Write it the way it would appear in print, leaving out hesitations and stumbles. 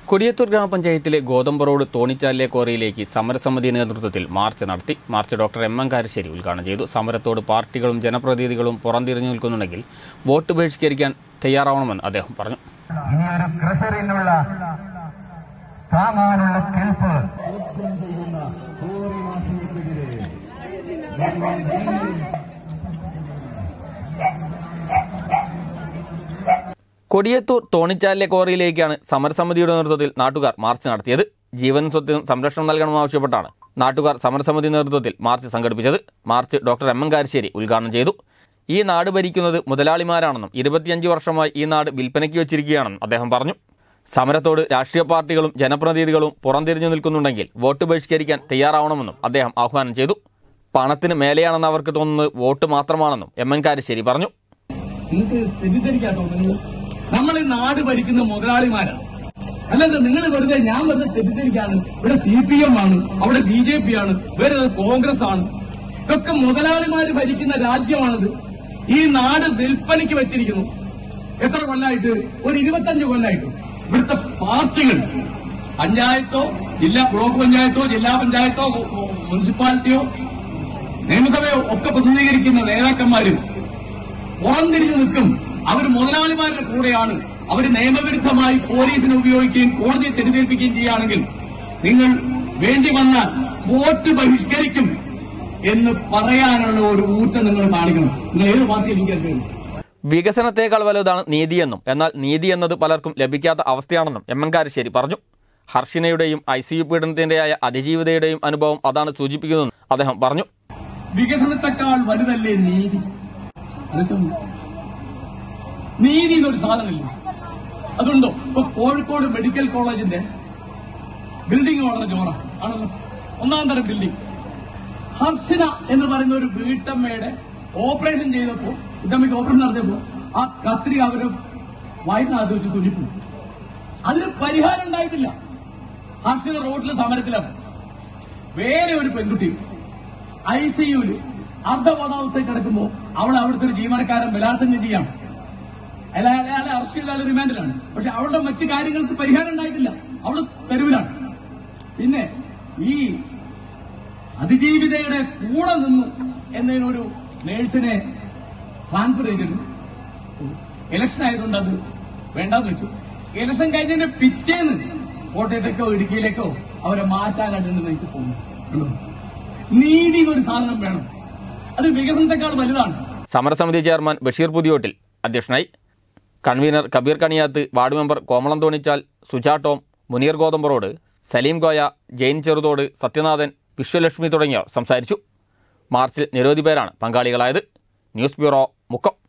കൊടിയത്തൂർ ഗ്രാമപഞ്ചായത്തിലെ ഗോതമ്പ് റോഡ് തോണിച്ചാലിലെ ക്വാറിയിലേക്ക് സമരസമിതി നേതൃത്വത്തിൽ മാർച്ച് നടത്തി. മാർച്ച് ഡോക്ടർ എം കാരശ്ശേരി ഉദ്ഘാടനം ചെയ്തു. സമരത്തോട് പാർട്ടികളും ജനപ്രതിനിധികളും പുറംതിരിഞ്ഞു നിൽക്കുന്നുണ്ടെങ്കിൽ വോട്ട് ബഹിഷ്കരിക്കാൻ തയ്യാറാവണമെന്ന് അദ്ദേഹം പറഞ്ഞു. കൊടിയത്തൂർ തോണിച്ചാലിലെ ക്വാറിയിലേക്കാണ് സമരസമിതിയുടെ നേതൃത്വത്തിൽ നാട്ടുകാർ മാർച്ച് നടത്തിയത്. ജീവനും സ്വത്തിനും സംരക്ഷണം നൽകണമെന്നാവശ്യപ്പെട്ടാണ് നാട്ടുകാർ സമരസമിതി നേതൃത്വത്തിൽ മാർച്ച് സംഘടിപ്പിച്ചത്. മാർച്ച് ഡോക്ടർ എം കാരശ്ശേരി ഉദ്ഘാടനം ചെയ്തു. ഈ നാട് ഭരിക്കുന്നത് മുതലാളിമാരാണെന്നും 25 വർഷമായി ഈ നാട് വിൽപ്പനയ്ക്ക് വെച്ചിരിക്കുകയാണെന്നും അദ്ദേഹം പറഞ്ഞു. സമരത്തോട് രാഷ്ട്രീയ പാർട്ടികളും ജനപ്രതിനിധികളും പുറംതിരിഞ്ഞു നിൽക്കുന്നുണ്ടെങ്കിൽ വോട്ട് ബഹിഷ്കരിക്കാൻ തയ്യാറാവണമെന്നും അദ്ദേഹം ആഹ്വാനം ചെയ്തു. പണത്തിന് മേലെയാണെന്ന് അവർക്ക് തോന്നുന്നത് വോട്ട് മാത്രമാണെന്നും എം കാരശ്ശേരി പറഞ്ഞു. നമ്മൾ ഈ നാട് ഭരിക്കുന്ന മുതലാളിമാരാണ്, അല്ലാതെ നിങ്ങൾ വെറുതെ ഞാൻ വെറുതെ തെറ്റിദ്ധരിക്കാണ്. ഇവിടെ CPM ആണ്, അവിടെ BJP ആണ്, വേറെ കോൺഗ്രസ് ആണ്. ഇതൊക്കെ മുതലാളിമാര് ഭരിക്കുന്ന രാജ്യമാണിത്. ഈ നാട് വിൽപ്പനയ്ക്ക് വെച്ചിരിക്കുന്നു. എത്ര കൊല്ലായിട്ട്? ഒരു 25 കൊല്ലായിട്ട്. ഇവിടുത്തെ പാർട്ടികൾ പഞ്ചായത്തോ ബ്ലോക്ക് പഞ്ചായത്തോ ജില്ലാ പഞ്ചായത്തോ മുനിസിപ്പാലിറ്റിയോ നിയമസഭയോ ഒക്കെ പ്രതിനിധീകരിക്കുന്ന നേതാക്കന്മാരും പുറംതിരിഞ്ഞു നിൽക്കും. അവർ മുതലാളിമാരുടെ കൂടെയാണ്. അവർ നിയമവിരുദ്ധമായി പോലീസിനെ ഉപയോഗിക്കുകയും കോടതിയെ തെറ്റിദ്ധരിപ്പിക്കുകയും ചെയ്യുകയാണെങ്കിൽ നിങ്ങൾ വേണ്ടി വന്നാൽ വോട്ട് ബഹിഷ്കരിക്കും എന്ന് പറയാനുള്ള ഒരു ഊറ്റം നിങ്ങൾ കാണിക്കണം. നിങ്ങൾ ഏത് പാർട്ടിയിലേക്ക്? വികസനത്തെക്കാൾ വലുതാണ് നീതിയെന്നും എന്നാൽ നീതി എന്നത് പലർക്കും ലഭിക്കാത്ത അവസ്ഥയാണെന്നും എം കാരശ്ശേരി പറഞ്ഞു. ഹർഷിനയുടെയും ICU പീഡനത്തിന്റെയായ അതിജീവിതയുടെയും അനുഭവം അതാണ് സൂചിപ്പിക്കുന്നതെന്ന് അദ്ദേഹം പറഞ്ഞു. വികസനത്തെക്കാൾ വലുതല്ലേ നീതി? നീതി എന്നൊരു സാധനമില്ല. അതുണ്ടോ? ഇപ്പൊ കോഴിക്കോട് മെഡിക്കൽ കോളേജിന്റെ ബിൽഡിംഗ് വളരെ ജോറ ആണല്ലോ, 1ാം തരം ബിൽഡിംഗ്. ഹർഷിന എന്ന് പറയുന്ന ഒരു വീട്ടമ്മയുടെ ഓപ്പറേഷൻ ചെയ്തപ്പോ, വീട്ടമ്മയ്ക്ക് ഓപ്പറേഷൻ നടത്തിയപ്പോ ആ കത്രി അവര് വയറ്റിനകത്ത് വെച്ച് തുന്നിപ്പോ. അതിന് പരിഹാരം ഉണ്ടായിട്ടില്ല. ഹർഷിന റോഡിൽ സമരത്തിലാണ്. വേറെ ഒരു പെൺകുട്ടി ICUവിൽ അർദ്ധബോധാവസ്ഥയിൽ കിടക്കുമ്പോ അവളെ അവിടുത്തെ ഒരു ജീവനക്കാരൻ ബലാത്സംഗം ചെയ്യാണ്. അയാളെ അറസ്റ്റ് ചെയ്ത റിമാൻഡിലാണ്. പക്ഷെ അവളുടെ മറ്റു കാര്യങ്ങൾക്ക് പരിഹാരം ഉണ്ടായിട്ടില്ല. അവള് തെരുവിലാണ്. പിന്നെ ഈ അതിജീവിതയുടെ കൂടെ നിന്നു എന്നതിനൊരു നേഴ്സിനെ ട്രാൻസ്ഫർ ചെയ്തിരുന്നു. ഇലക്ഷൻ ആയതുകൊണ്ട് അത് വേണ്ടാന്ന് വെച്ചു. ഇലക്ഷൻ കഴിഞ്ഞതിന്റെ പിറ്റേന്ന് കോട്ടയത്തേക്കോ ഇടുക്കിയിലേക്കോ അവരെ മാറ്റാനായിട്ട് എനിക്ക് തോന്നുന്നു. നീതി ഒരു സാധനം വേണം. അത് വികസനത്തെക്കാൾ വലുതാണ്. സമരസമിതി ചെയർമാൻ ബഷീർ പുതിയോട്ടിൽ അധ്യക്ഷനായി. Convener Kabeer Kaniyath, ward member Komalam Thonichal, Suja Tom, Muneer Gothambu road, Saleem Koya, Jain Cheruthodu, Sathyanathan, Vishwalakshmi തുടങ്ങിയവർ സംസാരിച്ചു. മാർച്ചിൽ നിരവധി പേരാണ് പങ്കാളികളായത്. News bureau, Mukkam.